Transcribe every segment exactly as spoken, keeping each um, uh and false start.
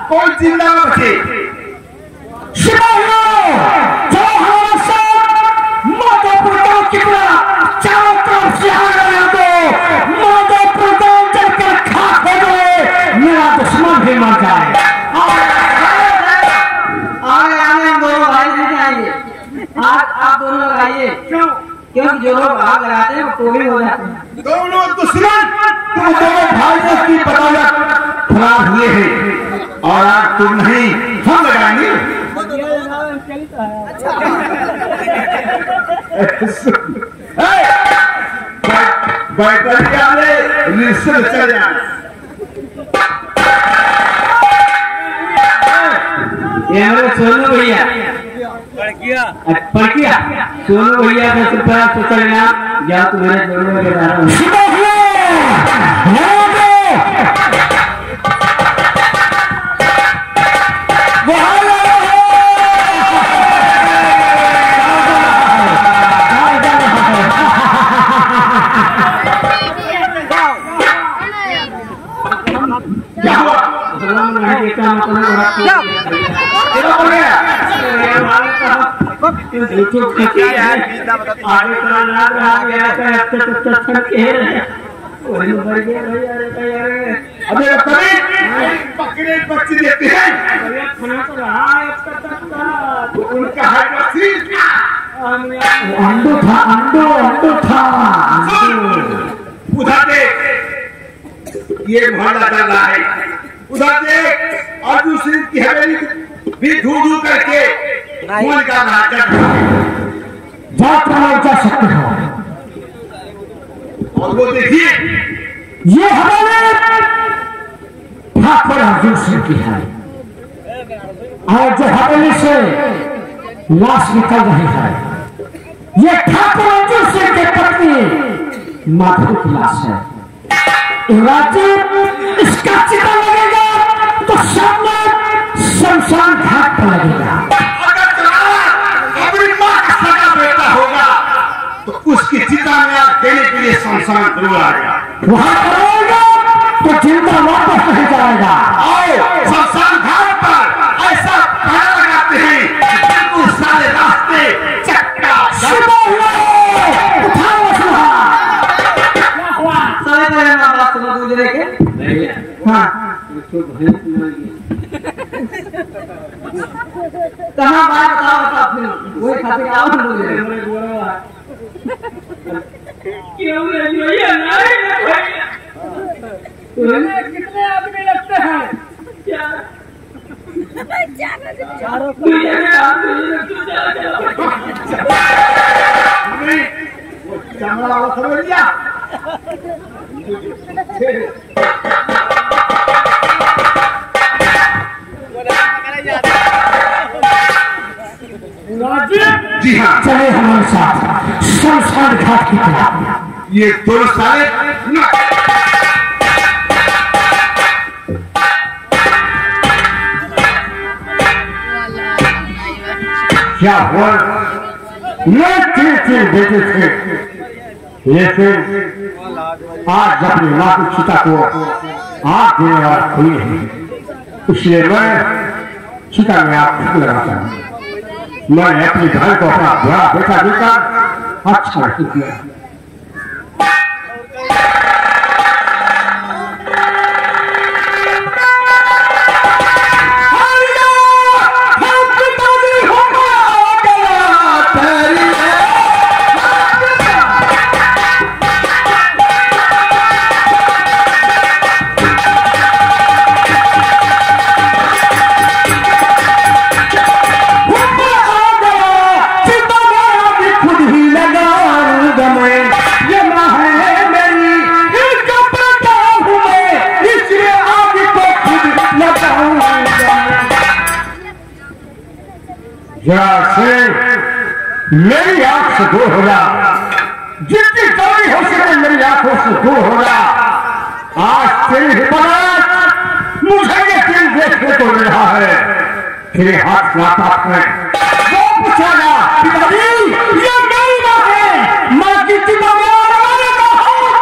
कोई जिंदा न बचे। सिपाहियों, जो हमारे साथ माधोपुर गांव की तरह चारों तरफ से आ रहे हैं तो माधोपुर गांव जलकर खाक हो जाए, मेरा दुश्मन भी मर जाए। आगे आगे हम दोनों भाई नहीं आएंगे। आज आप दोनों लोग आइए। क्यों? क्योंकि जो लोग आग लगाते हैं वो भी हो जाते हैं। दोनों दुश्मन तुम दोनों भाइयों की बदौलत खराब हुए हैं और आज तुम नहीं हम लगाएंगे। बैटरी वाले निश्चित चल जाए। ये हमारे सोनू भैया पड़किया पड़किया सोनू भैया का सुपर सोचा लेना या तो मेरे जोड़ों में जा रहा हूँ। पकड़े बच्चे देते हैं उनका अंडो था अंडो अंडो था उधर देख ये मोहल्ला चल रहा है। उधर देख और दूसरी की हवेली भी धू धू करके मूल का नाटक जा सकते हो। और वो देखिए ये हमारे ठाकुर अर्जुन सिंह की है और जो हवेली से लाश निकल रही है ये ठाकुर अर्जुन सिंह की पत्नी माधव की लाश है। इसका चिता लगेगा तो सामने शमशान घाट पर लगेगा। अगर अपनी माँ का सगा बेटा होगा तो उसकी चिता में आग देने के लिए शमशान जरूर आएगा। वहां करोगे तो जिंदा वापस नहीं जाएगा। आओ शमशान घाट पर ऐसा पहरा लगाते हैं बिल्कुल सारे रास्ते चक्का गुजरे के हाँ कहाँ बात बताओ बताओ फिर वही खाते आओ हम लोग क्यों कितने आदमी लगते हैं क्या चारों चमड़ा वाला समझ लिया। जी हाँ चले हमारे साथ शमशान घाट की तरफ। ये दोनों सारे क्या हुआ ये तीन तीन बेटे थे लेकिन आज अपनी माँ की चिता को आग देने वाला कोई नहीं, इसलिए मैं चिता में आग लगाता हूँ। मैंने अपनी घर को अपना बड़ा बेटा देकर अच्छा नहीं किया। मेरी आंख से दूर हो जा, जितनी जल्दी हो सके मेरी आंखों से दूर हो जा। आज तेरी हिफाजत मुझे ये दिन देखने को मिल रहा है। तेरे हाथ नापाक में वो पूछेगा पिताजी ये मेरी माँ है, माँ की चिता में आने का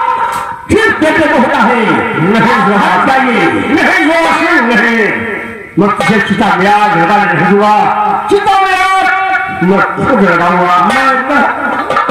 फिर बेटे को होता है नहीं, वो हाथ चाहिए नहीं, वो असीम नहीं। मैं तुझे चिता में आग लगाने नहीं दूंगा। चिता में आग मैं खुद लगाऊंगा। मैं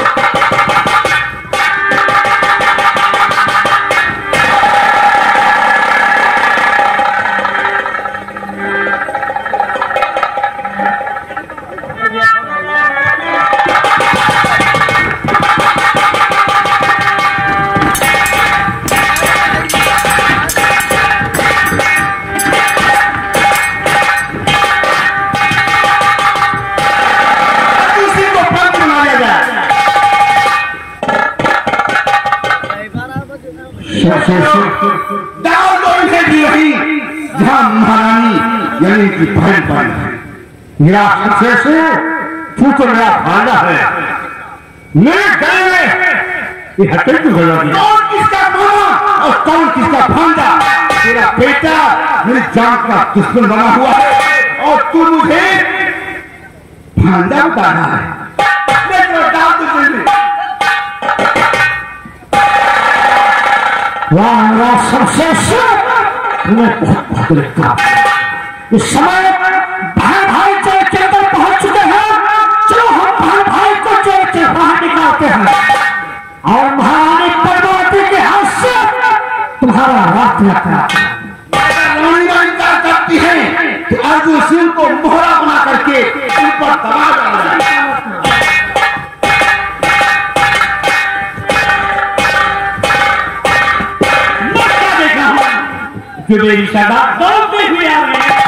डाल दो इसे ड्यूटी जहां महारानी यानी कि बहन पर मेरा सबसे से तू तो मेरा भांजा है। मेरे गले में ये हटे क्यों गया? कौन किसका मामा और कौन किसका भांजा? तेरा बेटा मेरी जान का दुश्मन बना हुआ है और तू मुझे भांजा बता रहा है। डाल दो तुझे। वाह मेरा सबसे तुम्हें बहुत बहुत लगता। इस समय भाई भाई चल चलकर पहुंच चुके हैं। चलो हम भाई भाई को चल चल बाहर निकालते हैं और महारानी पद्मावती के हाथ से तुम्हारा रात लगता इनकार करती है कि अर्जुन सिंह को मोहरा बना करके उन पर दबाव डाला जाए। जो मेरी सदा दौड़ते हुए आ रहे हैं।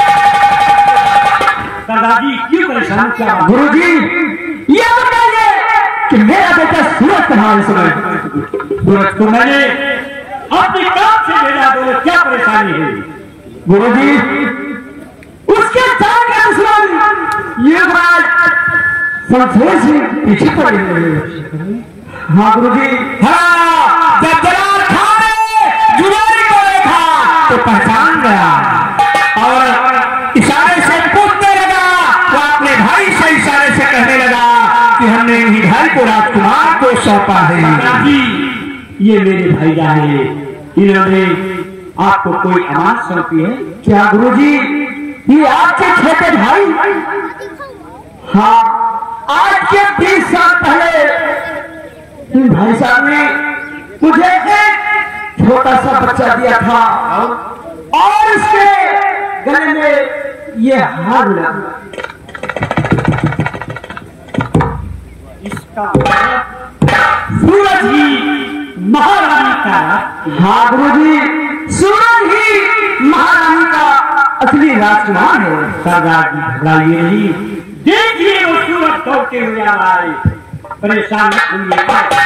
दादाजी क्यों परेशान? क्या गुरु जी ये बताइए कि मेरा बेटा सूरज कहाँ इस समय? सूरज को मैंने अपने काम से भेजा दो, क्या परेशानी है? गुरु जी उसके जान के दुश्मन ये बात संशय से पीछे पड़ गए। हाँ गुरु जी। हाँ जब जलाल खान ने जुलाई को देखा तो पहचान गया और इशारे से पूछने लगा। वो अपने भाई से इशारे से कहने लगा कि हमने इन्हीं भाई को राजकुमार को सौंपा है। ये मेरे भैया है, इन्होंने आपको कोई अमानत सौंपी है। क्या गुरुजी ये आपके छोटे भाई? हाँ आज के बीस साल पहले इन भाई साहब ने मुझे एक छोटा सा बच्चा दिया था और इसके गले में ये हार लगा। इसका सूरज ही महारानी का। हाँ गुरुजी सूरज ही महारानी का असली राजकुमार है। सरदार जी घबराइए नहीं, देखिए वो सूरज दौड़ते हुए आ रहा है। परेशान मत होइए।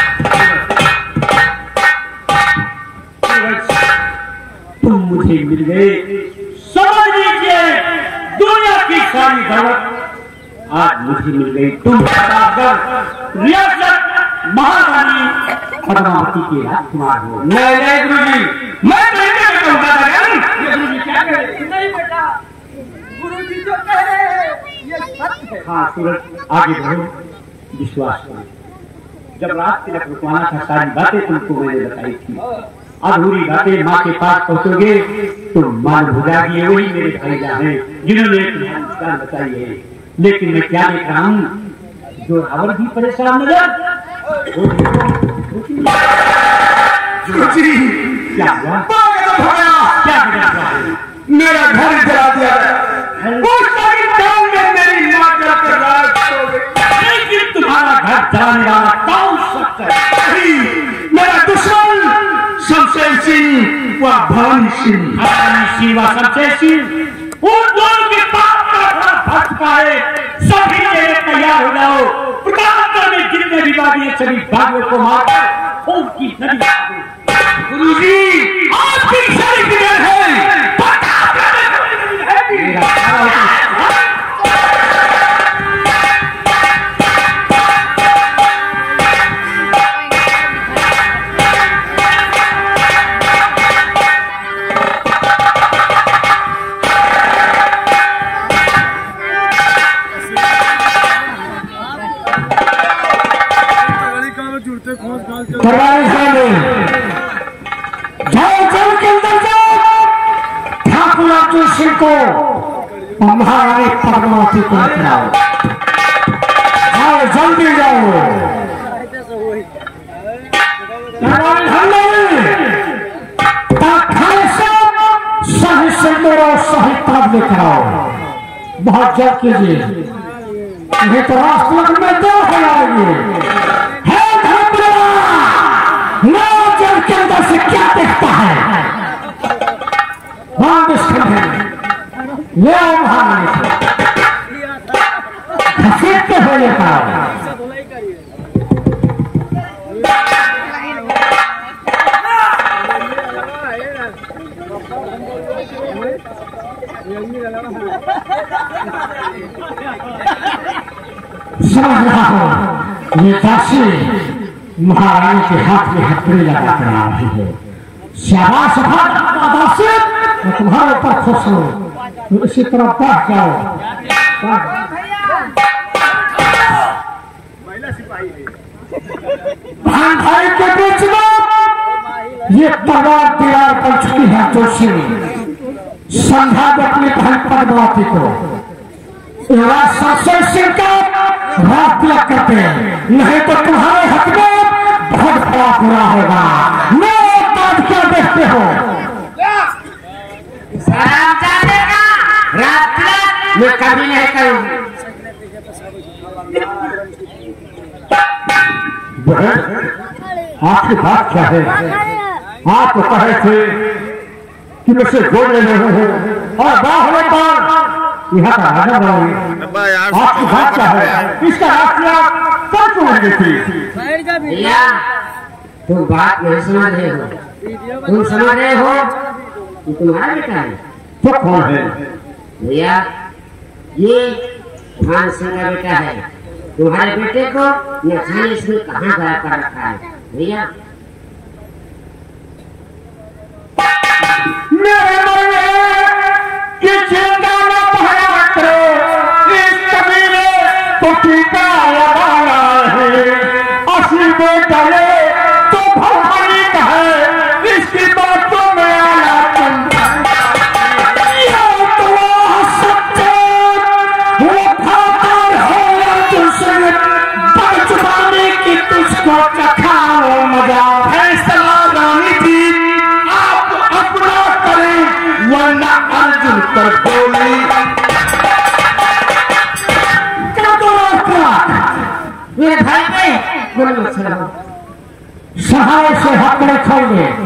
तुम मुझे मिल गए, समझ लीजिए दुनिया की सारी दौलत आज मुझे मिल गई। तुम प्रतापगढ़ रियासत महारानी पद्मावती के राजकुमार हो। नहीं नहीं गुरुजी, मैं नहीं कहूँगा। गुरुजी क्या कह रहे? नहीं बेटा, गुरुजी जो कह रहे हैं ये सत्य है। हाँ सूरज आगे बढ़ो, विश्वास करो। जब रात तिलक रुकवाना था सारी बातें तुमको मैंने बताई थी। अधूरी बातें माँ के पास पहुँचोगे तो मान हो जाएगी। वही मेरे भैया हैं जिन्होंने तुम्हारी बताई है। लेकिन मैं क्या देख रहा हूँ, जो और भी परेशान नजर। क्या हुआ? क्या हुआ? मेरा घर जला दिया गया। मेरी माँ जाकर राज हो गई। लेकिन तुम्हारा घर जलाने वाला कौन सकता है? मेरा दुश्मन शमशेर सिंह व भवानी सिंह। भवानी सिंह व शमशेर सिंह उन दोनों के पास का भक्त का है। सभी जगह तैयार हो जाओ। प्रतापगढ़ में जितने भी बागी हैं सभी बागियों को मारकर उनकी नदी गुरुजी आपकी सारी बिगड़ है। जाओ चल के अंदर जाओ। अर्जुन सिंह को महारानी पद्मावती को निकलाओ। आओ जल्दी जाओ। सही सिंदूर और सही ताज लेकर आओ। बहुत जल्द कीजिए, नहीं तो राष्ट्र में दो हो जाएंगे। है जल के अंदर से क्या देखता है? ये घसीटते हो लेता समझ रहा हूं ये दासी महारानी के हाथ में हथकड़ी लगा कर आ रही है। शाबाश दासी, मैं तुम्हारे ऊपर खुश हूँ। तुम इसी तरह बढ़ जाओ। भाई भाई के बीच में ये तलवार दीवार पर चुकी है। जोशी संध्या दे अपनी बहन पद्मावती को संशय सिंह का रात तिलक करते हैं, नहीं तो तुम्हारे हक में बहुत बड़ा बुरा होगा। मैं बात क्या देखते हो? रात तिलक मैं कभी नहीं करूँ। आपकी बात क्या है? आप तो कहे थे कि मुझसे बोल रहे हो और बाहर पर यहाँ का राजा बनाओगे। आपकी बात क्या है? इसका रास्ता कब क्यों लगी थी? भैया तुम बात नहीं समझ रहे हो। तुम समझ रहे हो कि तुम्हारा बेटा है। तो कौन है? भैया ये भान सिंह का बेटा है। तुम्हारे बेटे को न जाने इसने कहाँ गया कर रखा है। भैया मेरे कि चिंता न भया करो, इस कबीले तो टीका लगाना है। असली बेटा ये तो भवानी का है, इसकी बातों में आया चंदा। ये तो वो सच्चे वफादार हो तुझसे बदजुबानी की तुझको चखाओ मजा। फैसला रानी थी आप अपना करें वरना अर्जुन पर बोली। मेरे भाई ने बोलो सहाय से हकड़े खोल दे।